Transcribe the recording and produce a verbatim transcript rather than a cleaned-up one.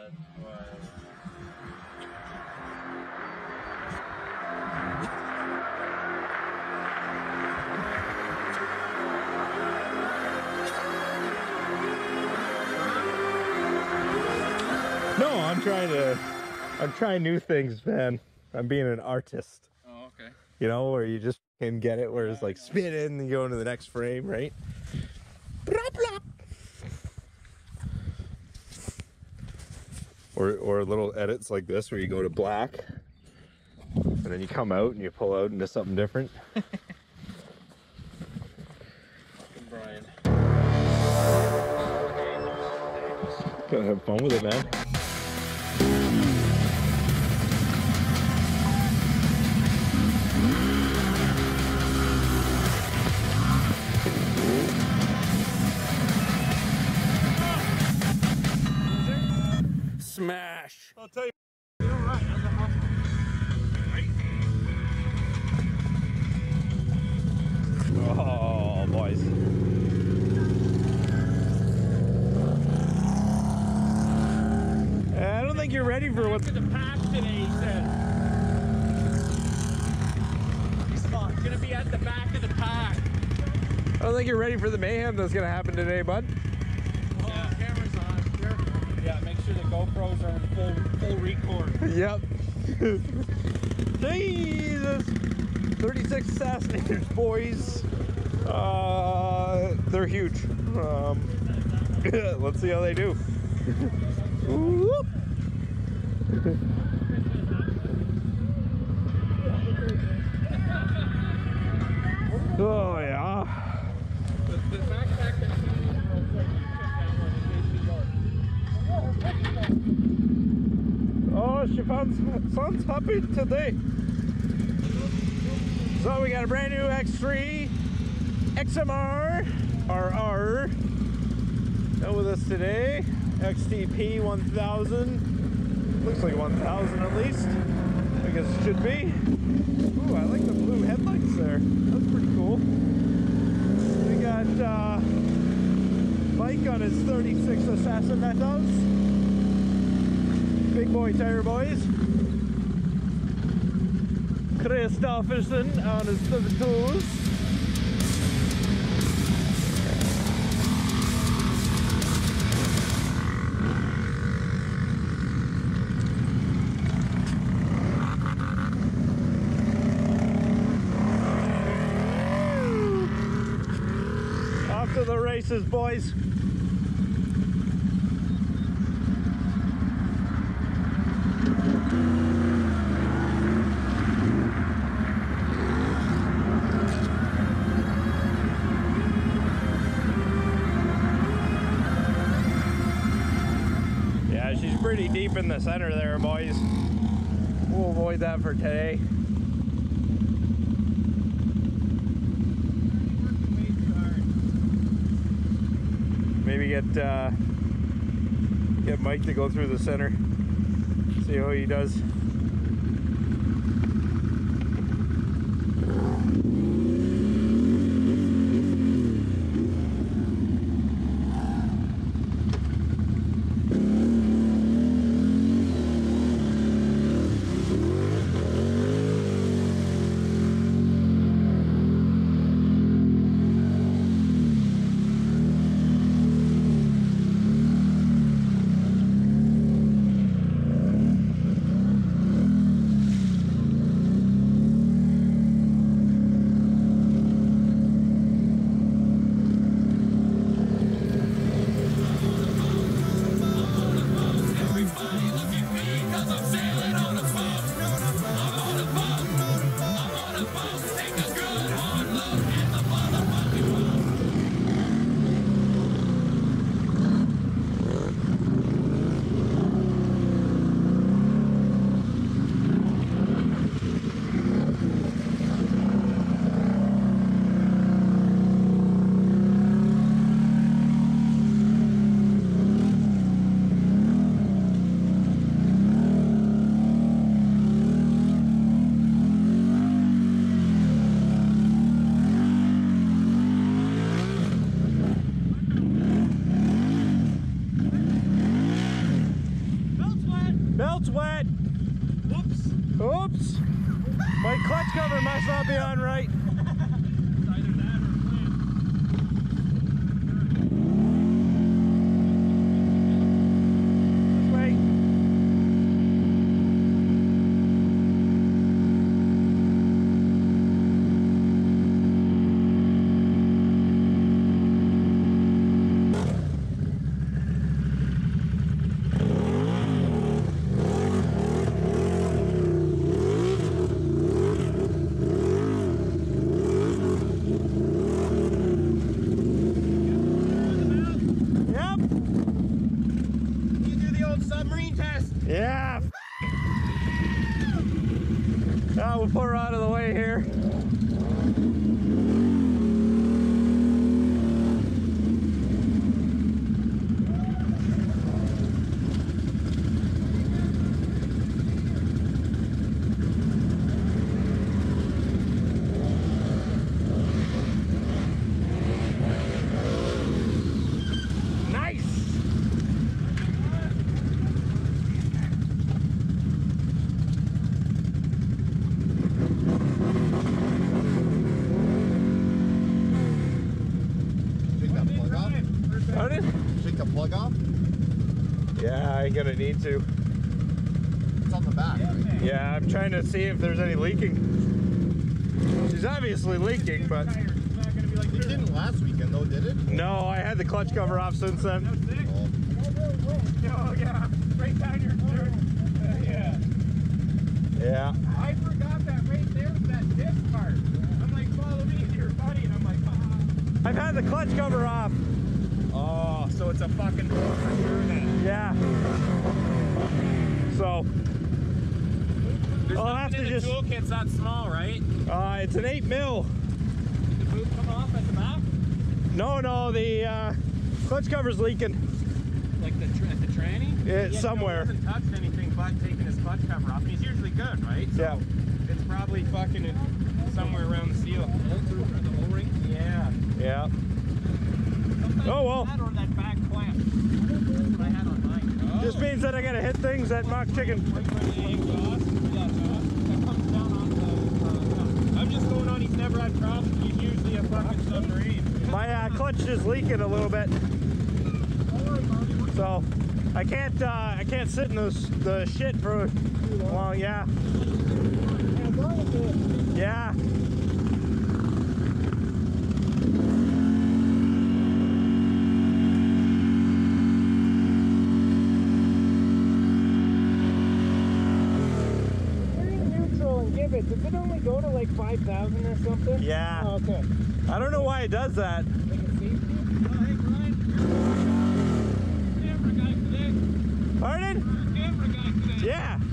That's wild. No, I'm trying to, I'm trying new things, man. I'm being an artist. Oh, okay. You know, where you just can get it, where it's like spin in and go into the next frame, right? Blah, blah. Or, or little edits like this where you go to black and then you come out and you pull out into something different. Brian. Gotta have fun with it, man. Smash! I'll tell you. You're right. Right? Oh, boys. I don't think you're ready for what's to the pack today, he said. He's gonna be at the back of the pack. I don't think you're ready for the mayhem that's gonna happen today, bud. Oh, yeah. Camera's on. Careful. Yeah, make sure the GoPros are in full full record. Yep. Jesus. thirty-six Assassinators, boys. Uh, they're huge. Um, let's see how they do. Whoop. Oh yeah. The, the backpack that Oh, she sounds, sounds happy today. So we got a brand new X three X M R R R out with us today. X T P one thousand. Looks like one thousand at least. I guess it should be. Ooh, I like the blue headlights there. That's pretty cool. We got uh, Mike on his thirty-six Assassinator. Big boy tire boys. Christopherson on his thirty-twos. Off to the races, boys. Yeah, she's pretty deep in the center there, boys. We'll avoid that for today. Maybe get uh, get Mike to go through the center, see how he does. Belt's wet. Whoops. Oops. My clutch cover must not be on right. It's either that or plant. This way. Yeah. Oh, we'll put her out of the way here. Yeah, I'm gonna need to. It's on the back. Right? Yeah, I'm trying to see if there's any leaking. She's obviously leaking, but... It didn't last weekend though, did it? No, I had the clutch cover off since then. Oh, Oh yeah, right down your throat. Uh, yeah. Yeah. I forgot that right there was that disc part. I'm like, follow me to your buddy, and I'm like, ah. I've had the clutch cover off. Oh, so it's a fucking for sure then. Yeah. So There's I'll have to in the just. toolkit's not small, right? Uh, it's an eight mil. Did the boot come off at the back? No, no, the uh, clutch cover's leaking. Like the tr at the tranny? It's yeah, somewhere. No, he hasn't touched anything but taking his clutch cover off. And he's usually good, right? So Yeah. it's probably fucking in somewhere around the seal. Or the O-ring? Yeah. Yeah. Sometimes Oh well. that or that back clamp. That's what I had on mine. Oh. Just means that I gotta hit things that mock chicken. Right by the exhaust. Yeah, that comes down on the. Uh, I'm just going on. He's never had problems. He's usually a fucking submarine. My uh, clutch is leaking a little bit, so I can't. Uh, I can't sit in this the shit for long. Yeah. Yeah. Does it only go to like five thousand or something? Yeah. Oh, okay. I don't know why it does that. Like a safety? Oh, hey, Brian. You're the camera guy today. Pardon? You're the camera guy today. Yeah.